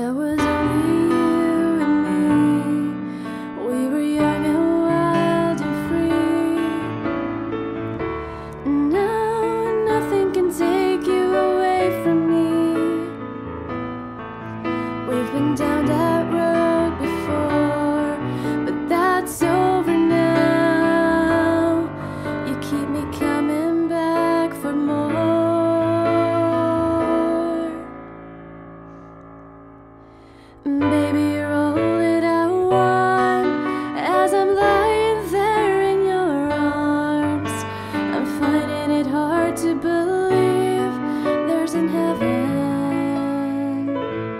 there was only you and me. We were young and wild and free. Now nothing can take you away from me. We've been down that road before, but that's over now. You keep me coming back for more. Baby, you're all that I want. As I'm lying there in your arms, I'm finding it hard to believe there's an heaven.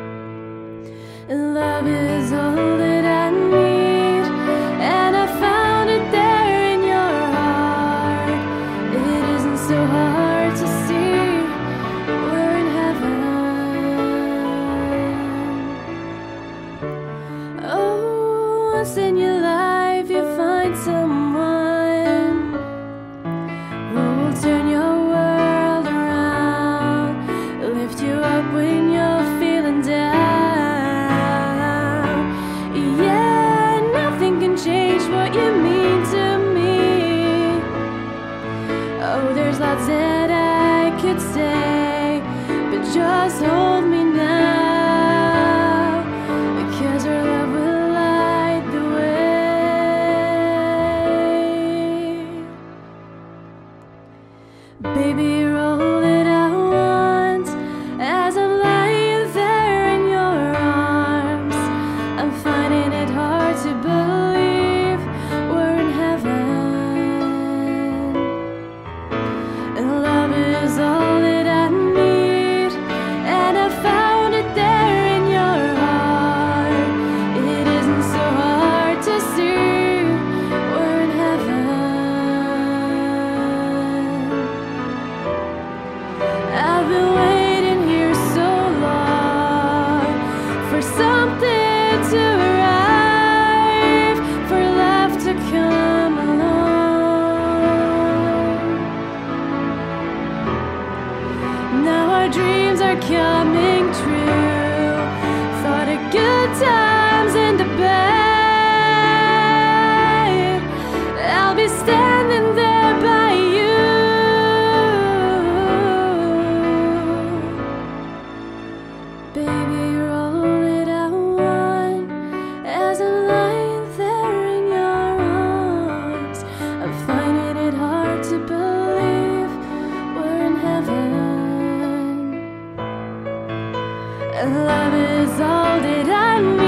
Love is all that I need, and I found it there in your heart. It isn't so hard to see we're in heaven. Oh, once in your life you find someone who will turn your world around, lift you up when you're feeling down. Yeah, nothing can change what you mean to me. Oh, there's lots that I could say, but just hold me now, because our love will light the way. Baby, you're all that I want. As I'm lying there in your arms, I'm finding it hard to believe we're in heaven. And love is all that I need, and I found it there in your heart. It isn't so hard to see we're in heaven. I've been waiting here so long for something to arrive, for love to come along. Now our dreams are coming true. Thought of good times in the bed. I'll be standing there by you. Baby, you're all that I want. As I'm lying there in your arms, I'm finding it hard to believe we're in heaven. And love is all that I need.